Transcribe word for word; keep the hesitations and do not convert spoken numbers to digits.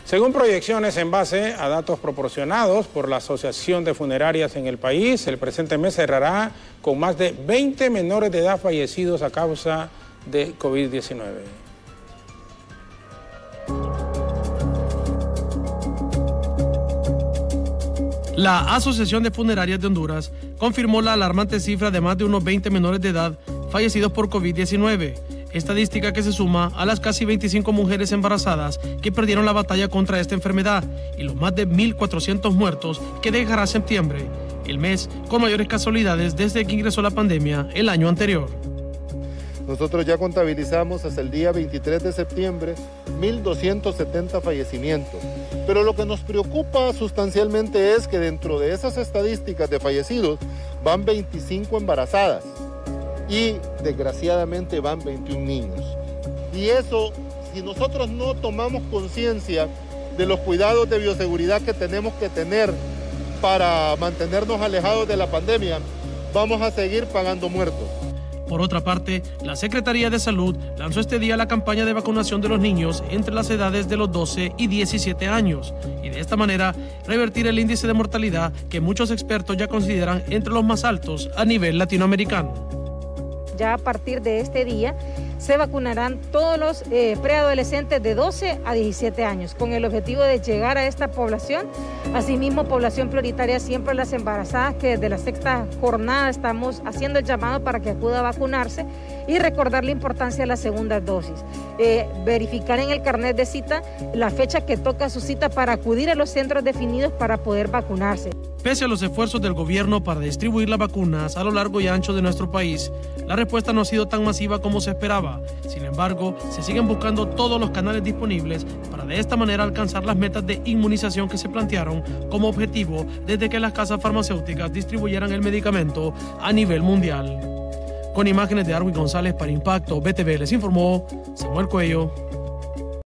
Según proyecciones en base a datos proporcionados por la Asociación de Funerarias en el país, el presente mes cerrará con más de veinte menores de edad fallecidos a causa de COVID diecinueve. La Asociación de Funerarias de Honduras confirmó la alarmante cifra de más de unos veinte menores de edad fallecidos por COVID diecinueve. Estadística que se suma a las casi veinticinco mujeres embarazadas que perdieron la batalla contra esta enfermedad y los más de mil cuatrocientos muertos que dejará septiembre, el mes con mayores casualidades desde que ingresó la pandemia el año anterior. Nosotros ya contabilizamos hasta el día veintitrés de septiembre mil doscientos setenta fallecimientos. Pero lo que nos preocupa sustancialmente es que dentro de esas estadísticas de fallecidos van veinticinco embarazadas y desgraciadamente van veintiún niños. Y eso, si nosotros no tomamos conciencia de los cuidados de bioseguridad que tenemos que tener para mantenernos alejados de la pandemia, vamos a seguir pagando muertos. Por otra parte, la Secretaría de Salud lanzó este día la campaña de vacunación de los niños entre las edades de los doce y diecisiete años y de esta manera revertir el índice de mortalidad que muchos expertos ya consideran entre los más altos a nivel latinoamericano. Ya a partir de este día se vacunarán todos los eh, preadolescentes de doce a diecisiete años con el objetivo de llegar a esta población. Asimismo, población prioritaria siempre las embarazadas, que desde la sexta jornada estamos haciendo el llamado para que acuda a vacunarse y recordar la importancia de la segunda dosis. Eh, verificar en el carnet de cita la fecha que toca su cita para acudir a los centros definidos para poder vacunarse. Pese a los esfuerzos del gobierno para distribuir las vacunas a lo largo y ancho de nuestro país, la respuesta no ha sido tan masiva como se esperaba. Sin embargo, se siguen buscando todos los canales disponibles para de esta manera alcanzar las metas de inmunización que se plantearon como objetivo desde que las casas farmacéuticas distribuyeran el medicamento a nivel mundial. Con imágenes de Arwin González para Impacto B T V les informó Samuel Cuello.